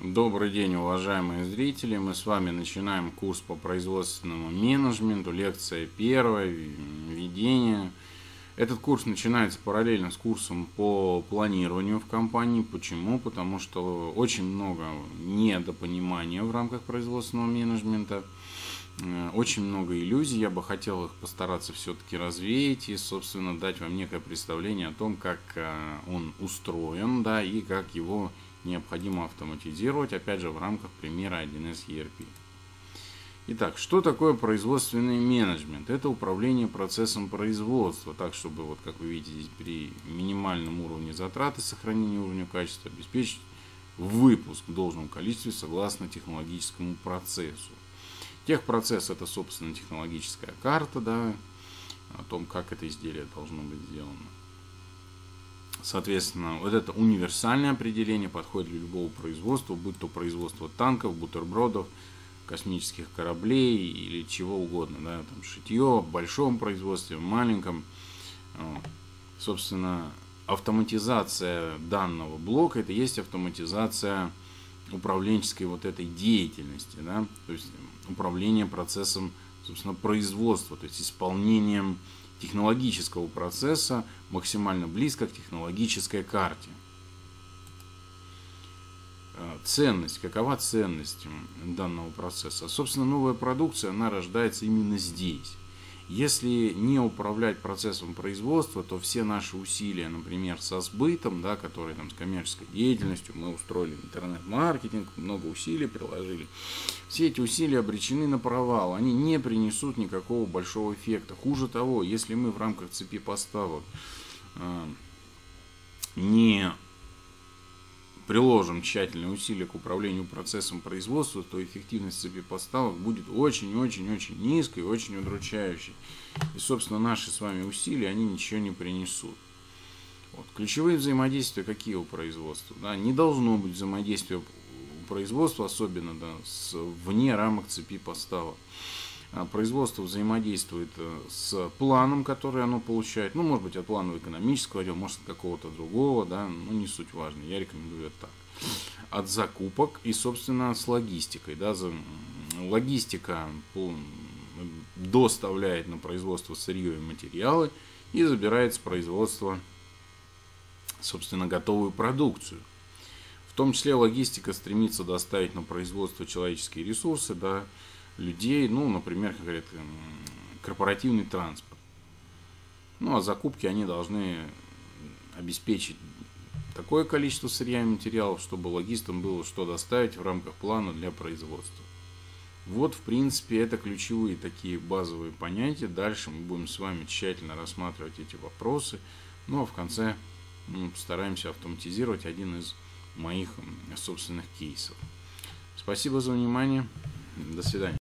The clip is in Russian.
Добрый день, уважаемые зрители! Мы с вами начинаем курс по производственному менеджменту, лекция первая, введение. Этот курс начинается параллельно с курсом по планированию в компании. Почему? Потому что очень много недопонимания в рамках производственного менеджмента, очень много иллюзий. Я бы хотел их постараться все-таки развеять и, собственно, дать вам некое представление о том, как он устроен, да, и как его необходимо автоматизировать, опять же, в рамках примера 1С ERP. Итак, что такое производственный менеджмент? Это управление процессом производства, так, чтобы, вот как вы видите, здесь при минимальном уровне затрат и сохранении уровня качества обеспечить выпуск в должном количестве согласно технологическому процессу. Техпроцесс — это, собственно, технологическая карта, да, о том, как это изделие должно быть сделано. Соответственно, вот это универсальное определение подходит для любого производства, будь то производство танков, бутербродов, космических кораблей или чего угодно, да, там шитье в большом производстве, в маленьком. Собственно, автоматизация данного блока — это есть автоматизация управленческой вот этой деятельности, да, то есть управление процессом, собственно, производства, то есть исполнением технологического процесса максимально близко к технологической карте. Ценность. Какова ценность данного процесса? Собственно, новая продукция, она рождается именно здесь. Если не управлять процессом производства, то все наши усилия, например, со сбытом, да, которые там с коммерческой деятельностью, мы устроили интернет-маркетинг, много усилий приложили, все эти усилия обречены на провал, они не принесут никакого большого эффекта. Хуже того, если мы в рамках цепи поставок не приложим тщательные усилия к управлению процессом производства, то эффективность цепи поставок будет очень-очень-очень низкой и очень удручающей. И, собственно, наши с вами усилия, они ничего не принесут. Вот. Ключевые взаимодействия какие у производства? Да, не должно быть взаимодействия у производства, особенно, да, вне рамок цепи поставок. Производство взаимодействует с планом, который оно получает. Ну, может быть, от плана экономического отдела, может, от какого-то другого, да, ну, не суть важно. Я рекомендую это так. От закупок и, собственно, с логистикой. Да, логистика доставляет на производство сырье и материалы и забирает с производства, собственно, готовую продукцию. В том числе логистика стремится доставить на производство человеческие ресурсы, да, людей, ну, например, как говорят, корпоративный транспорт. Ну, а закупки они должны обеспечить такое количество сырья и материалов, чтобы логистам было что доставить в рамках плана для производства. Вот, в принципе, это ключевые такие базовые понятия. Дальше мы будем с вами тщательно рассматривать эти вопросы. Ну, а в конце мы постараемся автоматизировать один из моих собственных кейсов. Спасибо за внимание. До свидания.